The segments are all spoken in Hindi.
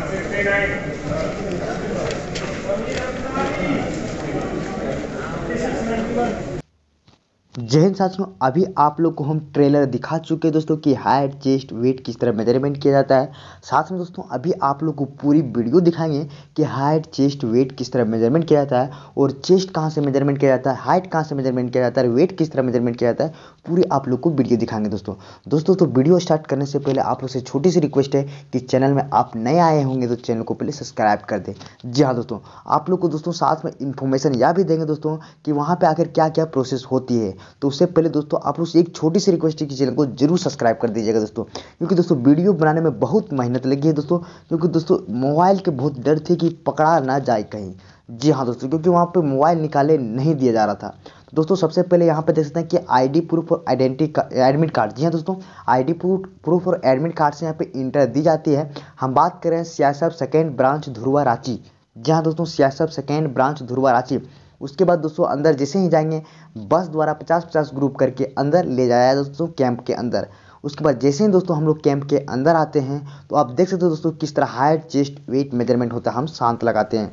जय हिंद साथियों, अभी आप लोग को हम ट्रेलर दिखा चुके हैं दोस्तों कि हाइट चेस्ट वेट किस तरह मेजरमेंट किया जाता है। साथ में दोस्तों अभी आप लोग को पूरी वीडियो दिखाएंगे कि हाइट चेस्ट वेट किस तरह मेजरमेंट किया जाता है और चेस्ट कहां से मेजरमेंट किया जाता है, हाइट कहां से मेजरमेंट किया जाता है, वेट किस तरह मेजरमेंट किया जाता है, पूरी आप लोग को वीडियो दिखाएंगे दोस्तों। तो वीडियो स्टार्ट करने से पहले आप लोग से छोटी सी रिक्वेस्ट है कि चैनल में आप नए आए होंगे तो चैनल को पहले सब्सक्राइब कर दें। जी हाँ दोस्तों, आप लोग को दोस्तों साथ में इन्फॉर्मेशन यह भी देंगे दोस्तों कि वहाँ पे आखिर क्या क्या प्रोसेस होती है। तो उससे पहले दोस्तों आप लोग से एक छोटी सी रिक्वेस्ट है कि चैनल को जरूर सब्सक्राइब कर दीजिएगा दोस्तों, क्योंकि दोस्तों वीडियो बनाने में बहुत मेहनत लगी है दोस्तों, क्योंकि दोस्तों मोबाइल के बहुत डर थे कि पकड़ा ना जाए कहीं। जी हाँ दोस्तों, क्योंकि वहाँ पे मोबाइल निकाले नहीं दिया जा रहा था। तो दोस्तों सबसे पहले यहाँ पे देख सकते हैं कि आईडी प्रूफ और आइडेंटिटी एडमिट कार्ड। जी हाँ दोस्तों, आईडी प्रूफ और एडमिट कार्ड से यहाँ पे इंटर दी जाती है। हम बात करें CISF second branch Dhurwa Ranchi. जी हाँ दोस्तों, CISF second branch Dhurwa Ranchi. उसके बाद दोस्तों अंदर जैसे ही जाएंगे बस द्वारा 50-50 ग्रुप करके अंदर ले जाया दोस्तों कैंप के अंदर। उसके बाद जैसे ही दोस्तों हम लोग कैंप के अंदर आते हैं तो आप देख सकते हो दोस्तों किस तरह हाइट चेस्ट वेट मेजरमेंट होता है। हम शांत लगाते हैं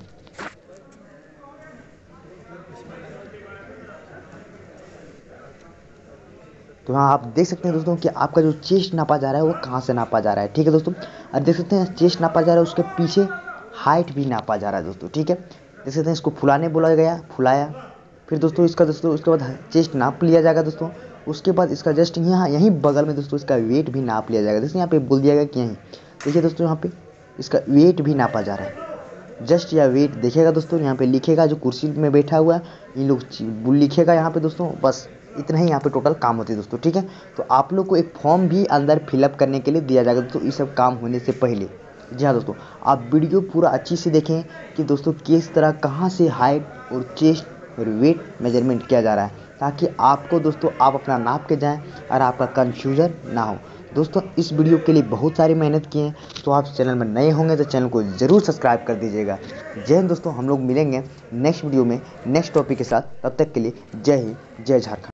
तो यहाँ आप देख सकते हैं दोस्तों कि आपका जो चेस्ट नापा जा रहा है वो कहाँ से नापा जा रहा है। ठीक है दोस्तों, और देख सकते हैं चेस्ट नापा जा रहा है, उसके पीछे हाइट भी नापा जा रहा है दोस्तों। ठीक है, देख सकते हैं इसको फुलाने बोला गया, फुलाया। फिर दोस्तों इसका दोस्तों उसके बाद चेस्ट नाप लिया जाएगा दोस्तों। उसके बाद इसका जस्ट यहाँ यहीं बगल में दोस्तों इसका वेट भी नाप लिया जाएगा। दोस्तों यहाँ पे बोल दिया गया कि यहीं देखिए दोस्तों यहाँ पे इसका वेट भी नापा जा रहा है। जस्ट यह वेट देखिएगा दोस्तों, यहाँ पे लिखेगा जो कुर्सी में बैठा हुआ है इन लोग लिखेगा यहाँ पे दोस्तों। बस इतना ही यहाँ पे टोटल काम होती है दोस्तों। ठीक है, तो आप लोग को एक फॉर्म भी अंदर फिलअप करने के लिए दिया जाएगा दोस्तों ये सब काम होने से पहले। जी हाँ दोस्तों, आप वीडियो पूरा अच्छी से देखें कि दोस्तों किस तरह कहाँ से हाइट और चेस्ट और वेट मेजरमेंट किया जा रहा है, ताकि आपको दोस्तों आप अपना नाप के जाएं और आपका कन्फ्यूजन ना हो। दोस्तों इस वीडियो के लिए बहुत सारी मेहनत की है, तो आप चैनल में नए होंगे तो चैनल को ज़रूर सब्सक्राइब कर दीजिएगा। जय हिंद दोस्तों, हम लोग मिलेंगे नेक्स्ट वीडियो में नेक्स्ट टॉपिक के साथ। तब तक के लिए जय हिंद, जय झारखंड।